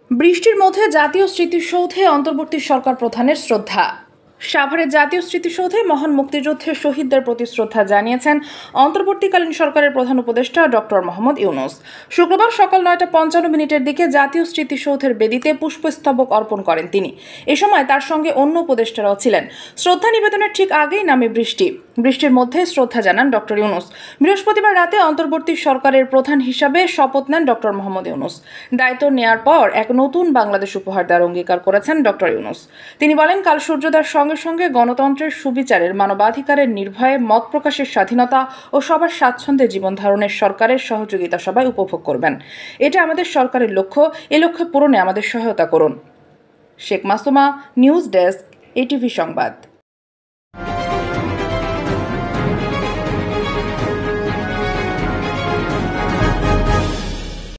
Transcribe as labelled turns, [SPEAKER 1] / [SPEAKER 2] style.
[SPEAKER 1] বৃষ্টির মধ্যে জাতীয় স্মৃতিসৌধে অন্তর্বর্তী সরকার প্রধানের শ্রদ্ধা। সাভারের জাতীয় স্মৃতিসৌধে মহান মুক্তিযুদ্ধের শহীদদের প্রতি শ্রদ্ধা জানিয়েছেন অন্তর্বর্তীকালীন সরকারের প্রধান উপদেষ্টা ডক্টর মোহাম্মদ ইউনূস। শুক্রবার সকাল ৯:৫৫ দিকে জাতীয় স্মৃতিসৌধের বেদিতে পুষ্পস্তবক অর্পণ করেন তিনি। এ সময় তার সঙ্গে অন্য উপদেষ্টারাও ছিলেন। শ্রদ্ধা নিবেদনের ঠিক আগেই নামে বৃষ্টির মধ্যে শ্রদ্ধা জানান ডক্টর ইউনূস। বৃহস্পতিবার রাতে অন্তর্বর্তী সরকারের প্রধান হিসাবে শপথ নেন ডক্টর মোহাম্মদ ইউনূস। দায়িত্ব নেয়ার পর এক নতুন বাংলাদেশ উপহার দেওয়ার অঙ্গীকার করেছেন ডক্টর ইউনূস। তিনি বলেন, কাল সূর্যোদয়ের সঙ্গে সঙ্গে গণতন্ত্রের সুবিচারের, মানবাধিকারের নির্ভয়ে মত প্রকাশের স্বাধীনতা ও সবার স্বাচ্ছন্দ্যে জীবন ধারণের সরকারের সহযোগিতা সবাই উপভোগ করবেন। এটা আমাদের সরকারের লক্ষ্য। এ লক্ষ্য পূরণে আমাদের সহায়তা করুন। Sheikh Masuma, news desk, ATV সংবাদ।